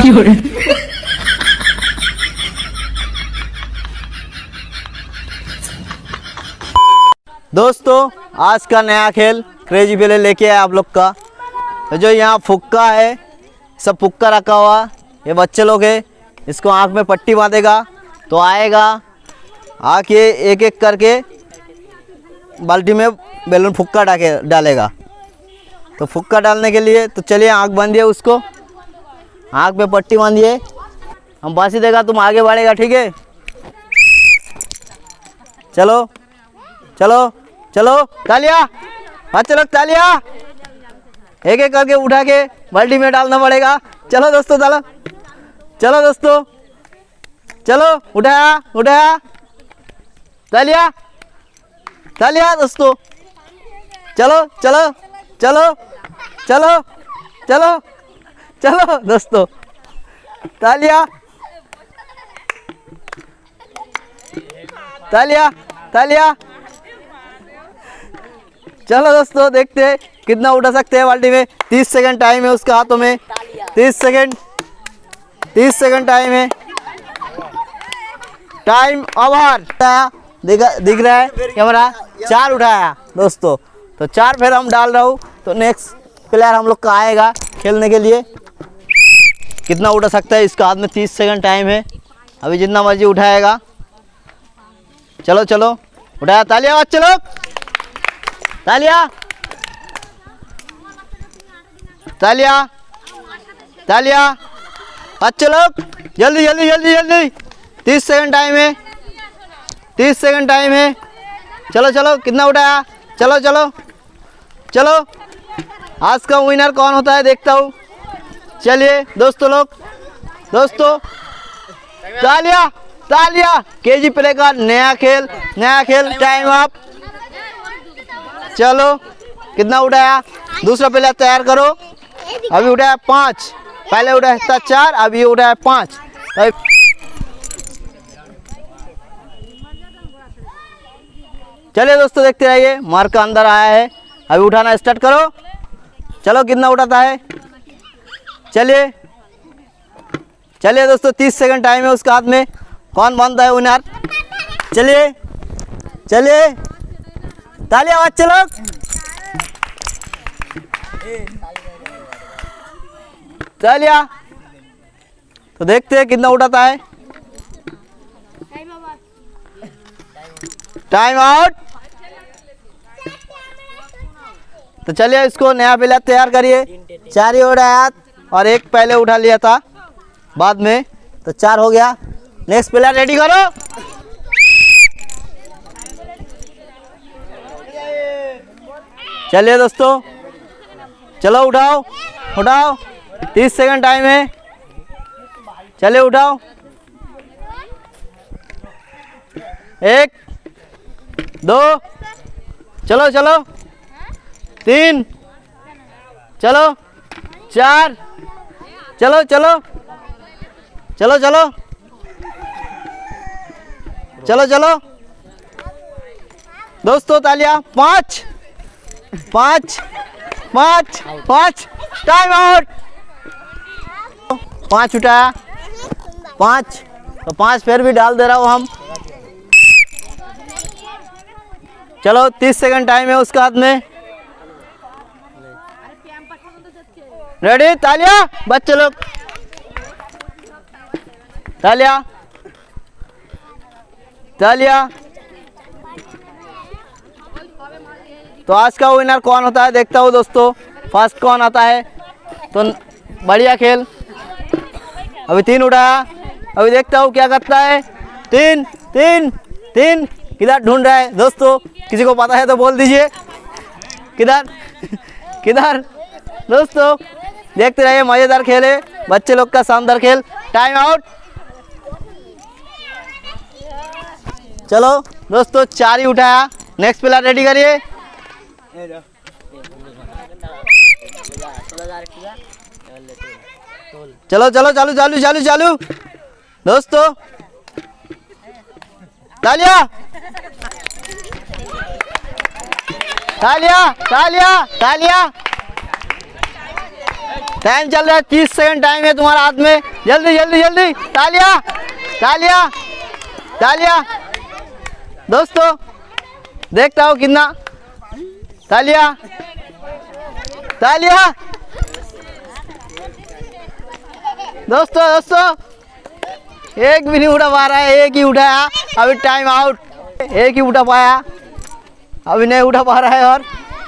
दोस्तों आज का नया खेल क्रेजी प्ले लेके आया आप लोग का। तो जो यहाँ फुक्का है, सब फुक्का रखा हुआ, ये बच्चे लोग है, इसको आँख में पट्टी बांधेगा तो आएगा, आके एक एक करके बाल्टी में बैलून फुक्का डालेगा। तो फुक्का डालने के लिए तो चलिए आँख बांधिए, उसको आँख में पट्टी बांधिए, हम बांसी देगा तुम आगे बढ़ेगा, ठीक है। चलो चलो चलो तालियां, हाँ चलो तालियां, एक एक करके उठा के बाल्टी में डालना पड़ेगा। चलो दोस्तों चलो, चलो दोस्तों चलो, उठाया उठाया, तालियां तालियां दोस्तों, चलो चलो चलो चलो चलो चलो दोस्तों, तालियां तालियां तालियां। चलो दोस्तों देखते हैं कितना उठा सकते हैं बाल्टी में। 30 सेकंड टाइम है उसके हाथों में, 30 सेकंड टाइम है, टाइम ओवर। दिख रहा है कैमरा, 4 उठाया दोस्तों, तो 4 फिर हम डाल रहा हूँ। तो नेक्स्ट प्लेयर हम लोग का आएगा खेलने के लिए, कितना उठा सकता है, इसका हाथ में 30 सेकंड टाइम है, अभी जितना मर्जी उठाएगा। चलो चलो उठाया, तालियां चलो, तालियां तालियां तालियां, अच्छे लोग जल्दी जल्दी जल्दी जल्दी, 30 सेकंड टाइम है, 30 सेकंड टाइम है। चलो चलो कितना उठाया, चलो चलो चलो, आज का विनर कौन होता है देखता हूँ। चलिए दोस्तों लोग, दोस्तों तालियां तालियां, केजी प्ले का नया खेल टाइम अप। चलो कितना उठाया, दूसरा प्लेयर तैयार करो, अभी उठाया 5, पहले उठाया था 4, अभी उठाया 5। चलिए दोस्तों देखते रहिए, मार्क का अंदर आया है, अभी उठाना स्टार्ट करो। चलो कितना उठाता है, चलिए चलिए दोस्तों, 30 सेकंड टाइम है उसके हाथ में, कौन बनता है विनर। चलिए चलिए तालियां बच्चे लोग, तालियां। तो देखते हैं कितना उठाता है, टाइम आउट। तो चलिए इसको नया प्लेयर तैयार करिए, 4 ही उठाया और 1 पहले उठा लिया था बाद में, तो 4 हो गया। नेक्स्ट प्लेयर रेडी करो, चलिए दोस्तों चलो उठाओ उठाओ, 30 सेकंड टाइम है, चलिए उठाओ, 1 2 चलो चलो, 3 चलो, 4 चलो चलो चलो चलो चलो चलो दोस्तों, तालियां 5 5 5 5, टाइम आउट। 5 उठाया, 5 तो 5 फिर भी डाल दे रहा हूँ हम। चलो 30 सेकंड टाइम है उसके हाथ में, रेडी, तालियां बच्चे लोग, तालियां तालियां। तो आज का विनर कौन होता है देखता हूँ दोस्तों, फर्स्ट कौन आता है। तो बढ़िया खेल, अभी 3 उठाया, अभी देखता हूँ क्या करता है। 3 3 3, किधर ढूंढ रहा है दोस्तों, किसी को पता है तो बोल दीजिए, किधर किधर दोस्तों। देखते रहिए, मजेदार खेल है, बच्चे लोग का शानदार खेल। Time out. चलो दोस्तों 4 ही उठाया, नेक्स्ट प्लेयर रेडी करिए। चलो चलो चालू चालू चालू चालू दोस्तों, तालियां तालियां तालियां तालियां। टाइम चल रहा है, 30 सेकंड टाइम है तुम्हारा हाथ में। जल्दी जल्दी जल्दी, तालियां तालियां तालियां। दोस्तों देखता हूँ कितना, तालियां तालियां। दोस्तों एक भी नहीं उठा पा रहा है, एक ही उठाया, अभी टाइम आउट। एक ही उठा पाया, अभी नहीं उठा पा रहा है। और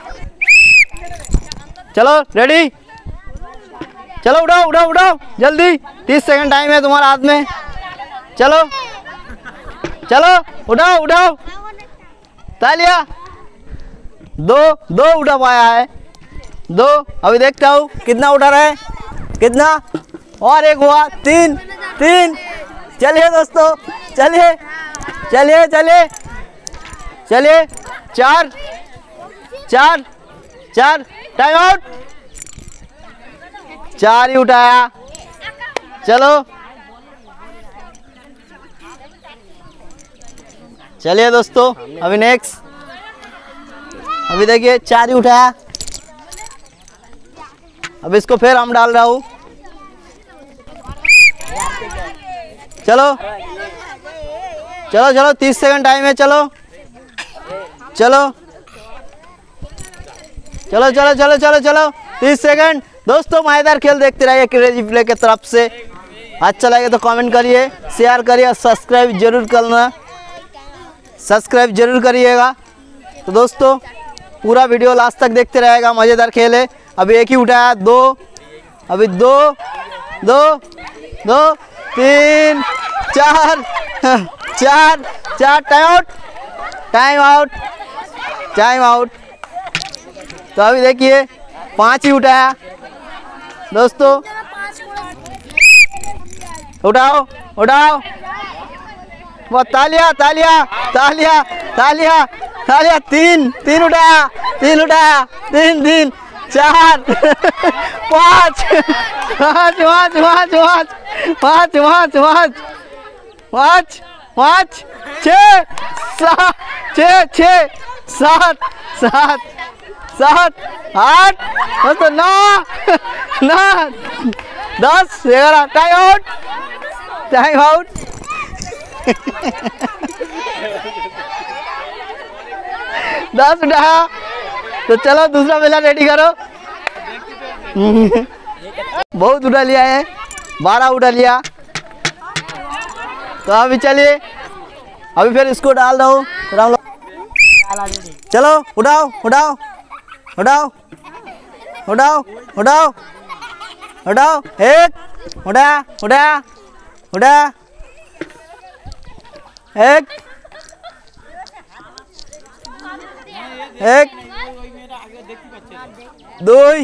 चलो रेडी, चलो उठाओ उठाओ उठाओ जल्दी, 30 सेकंड टाइम है तुम्हारा हाथ में। चलो चलो उठाओ उठाओ, तालियां। दो उठा पाया है, 2। अभी देखता हूँ कितना उठा रहा है, कितना, और एक हुआ, 3। चलिए दोस्तों, चलिए चलिए चलिए चलिए, 4। टाइम आउट, 4 ही उठाया। चलो चलिए दोस्तों, अभी नेक्स्ट, अभी देखिए 4 ही उठाया। अब इसको फिर हम डाल रहा हूँ। चलो चलो चलो, 30 सेकंड टाइम है। चलो चलो चलो चलो चलो चलो चलो, 30 सेकंड। दोस्तों मजेदार खेल देखते रहिए क्रेजी प्ले के तरफ से। अच्छा लगे तो कमेंट करिए, शेयर करिए और सब्सक्राइब जरूर करना, सब्सक्राइब जरूर करिएगा। तो दोस्तों पूरा वीडियो लास्ट तक देखते रहेगा, मज़ेदार खेल है। अभी एक ही उठाया, 2। अभी 2 3 4 टाइम आउट। तो अभी देखिए 5 ही उठाया। दोस्तों उठाओ उठाओ, वो तालियां तालियां तालियां तालियां तालियां। 3 उठाया, 3 4 5 7 8 तो 9 10 11। Time out. दस उठाया, तो चलो दूसरा मेला रेडी करो। बहुत उठा लिया है, 12 उठा लिया। तो अभी चलिए, अभी फिर इसको डाल दो। चलो उठाओ उठाओ उठाओ उठाओ उठाओ उठाओ, 1 उठाया उठाया उठाया, 1 2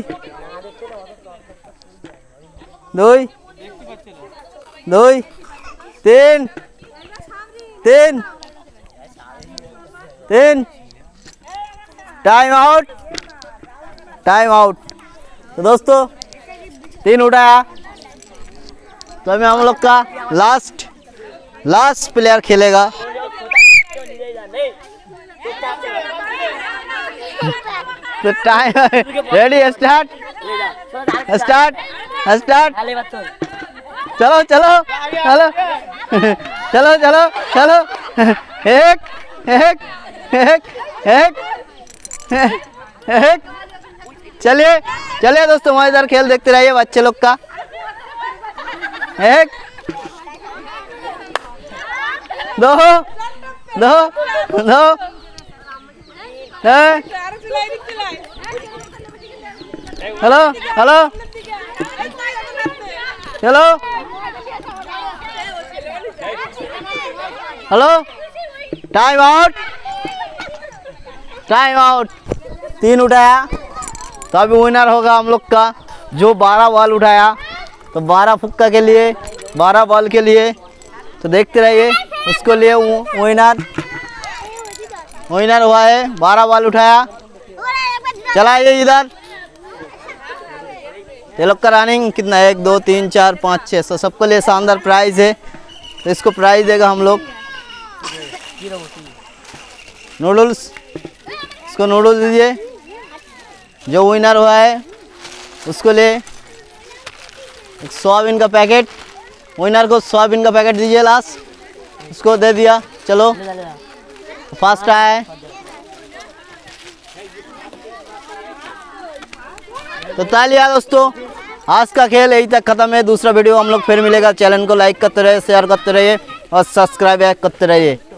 3 टाइम आउट। तो दोस्तों 3 उठाया। तो अभी हम लोग का लास्ट प्लेयर खेलेगा। तो टाइम रेडी, स्टार्ट। चलो चलो चलो चलो चलो चलो, 1 चलिए चलिए दोस्तों, मजेदार खेल देखते रहिए बच्चे लोग का। 1 2 hello hello hello hello, time out. 3 उठाया। तो अभी विनर होगा हम लोग का जो 12 बॉल उठाया। तो 12 फुक्का के लिए, 12 बॉल के लिए। तो देखते रहिए, उसको लिए विनर हुआ है, 12 बॉल उठाया। चलाइए इधर। ये लोग का रनिंग कितना है, 1 2 3 4 5 6 7, सबको लिए शानदार प्राइज है। तो इसको प्राइज देगा हम लोग नूडल्स। इसको नूडल्स दीजिए। जो विनर हुआ है उसको ले एक सोयाबीन का पैकेट, विनर को सोयाबीन का पैकेट दीजिए लास्ट, उसको दे दिया। चलो फास्ट आया है। तो तालियां दोस्तों, आज का खेल यही तक खत्म है। दूसरा वीडियो हम लोग फिर मिलेगा। चैनल को लाइक करते रहिए, शेयर करते रहिए और सब्सक्राइब करते रहिए।